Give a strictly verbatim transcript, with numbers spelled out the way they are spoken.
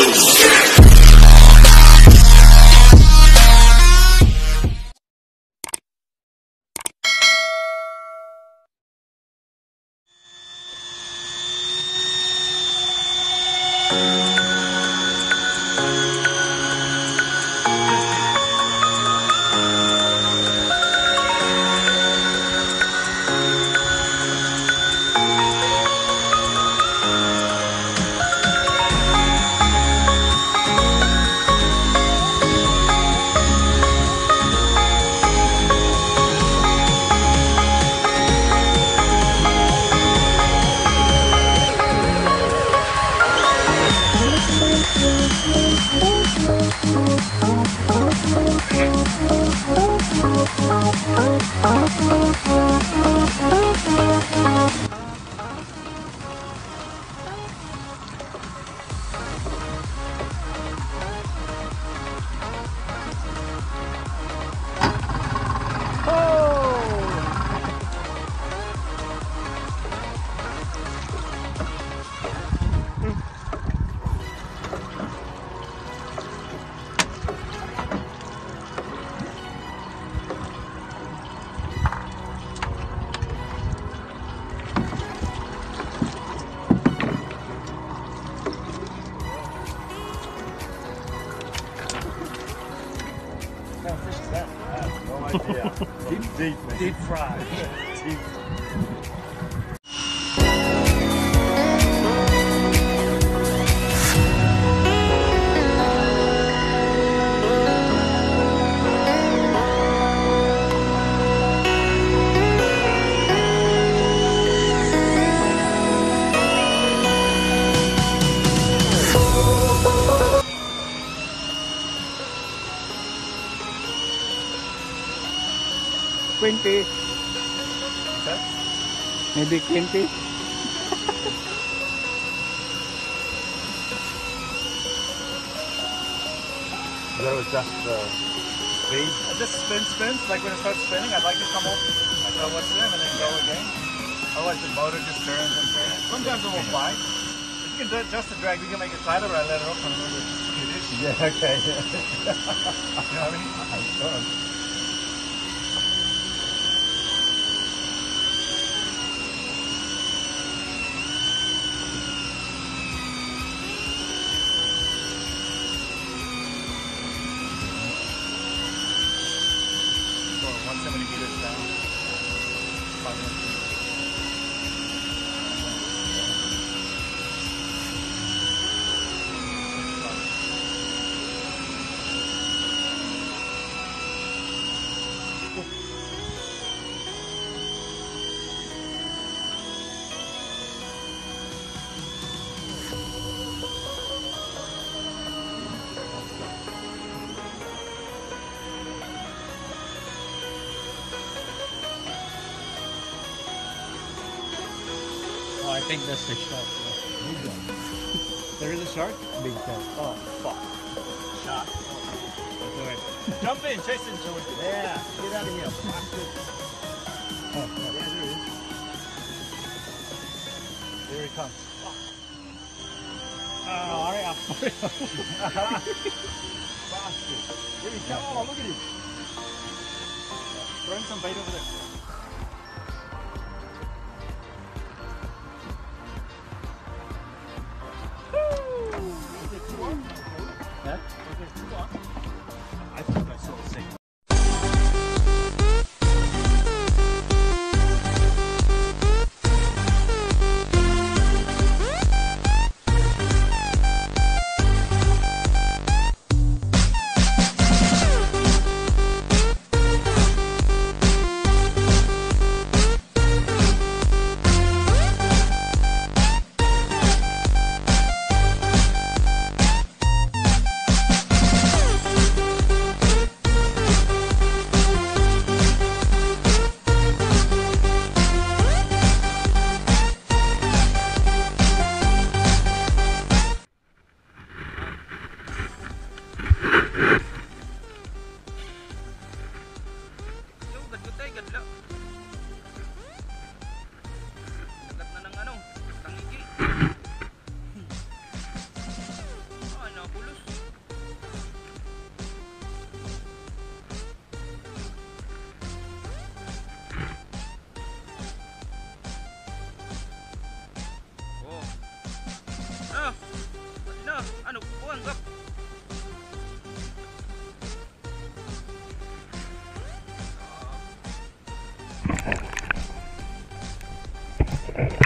Yeah, deep, deep, deep fried. Deep. Twenty. Okay. Maybe twenty. That was just the speed. It just spins, spins. Like when it starts spinning, I'd like to come off. I know what's there and then go again. Otherwise, the motor just turns and turns. Sometimes it will fly. If you can do adjust the drag, you can make it tighter, but I let it open a little bit. Yeah, okay. You know what I mean? I'm done. one hundred seventy meters down. five minutes. Oh, I think that's the shark. Big one. There is a shark? Big shark. Oh, fuck. Shark. Go ahead. Jump in, chase into it. Yeah, get out of here. Oh, there it is. There he comes. Oh, hurry up. Bastard. Here he comes. Oh, look at him. Throw him some bait over there. Huh? I think I saw the same. one's up. Okay.